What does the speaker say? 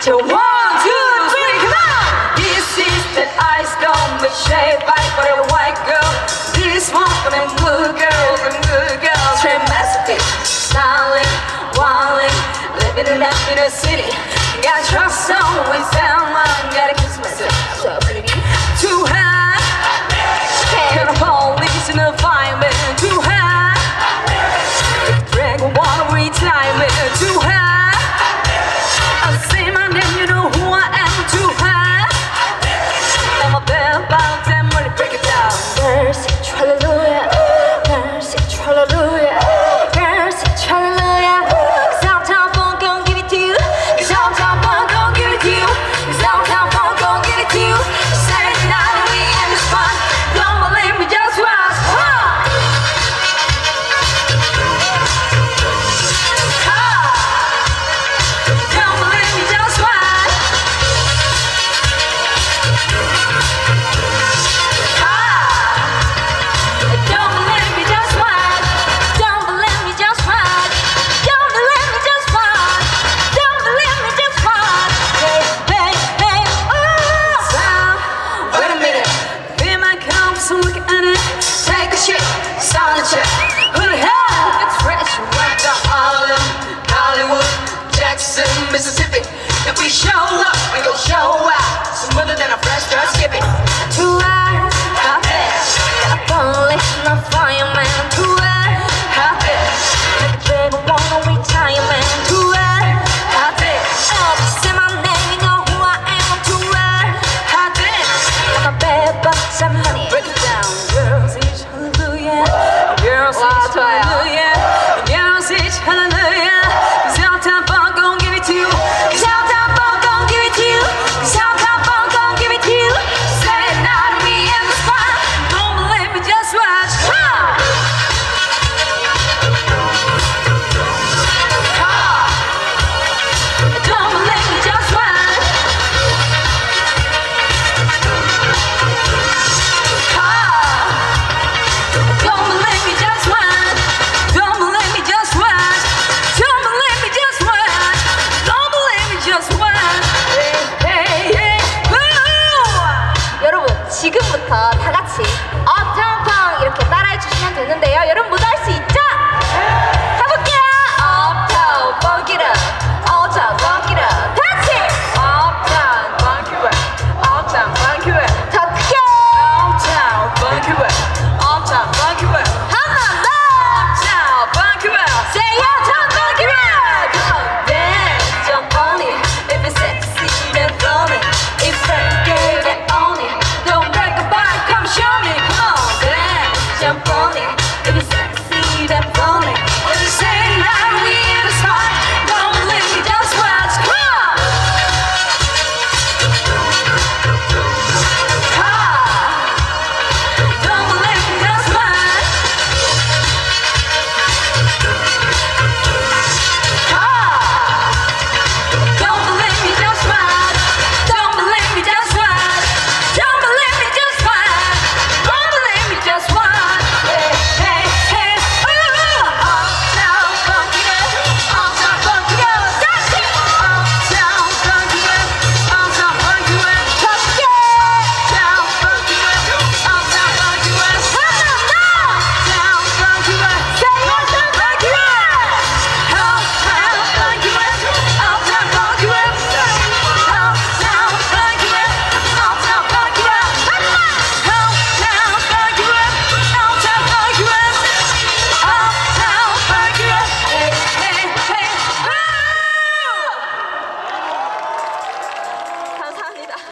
So 1, 2, 3, come on! This is the ice gone with shade bite for a white girl. This one for them good girls and good girls. Straight masterpiece, styling, wilding, living it up in the city. Got trust on with someone, gotta kiss myself so pretty. Too high, got a police in the fire.